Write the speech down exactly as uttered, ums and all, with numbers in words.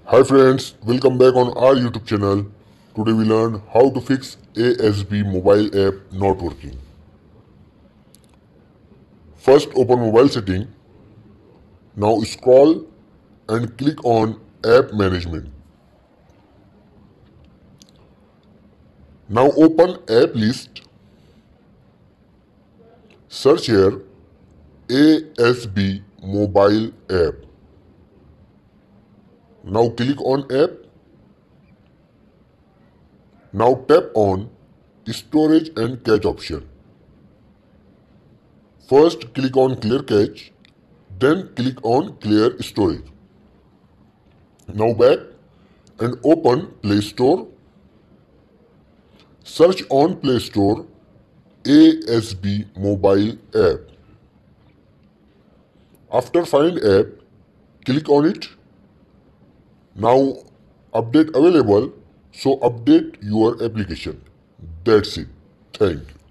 Hi friends, welcome back on our YouTube channel. Today we learn how to fix A S B mobile app not working. First open mobile setting. Now scroll and click on app management. Now open app list. Search here A S B mobile app. Now click on app. Now tap on storage and cache option. First click on clear cache, then click on clear storage. Now back and open Play Store. Search on Play Store A S B mobile app. After find app, click on it. Now update available, so update your application. That's it. Thank you.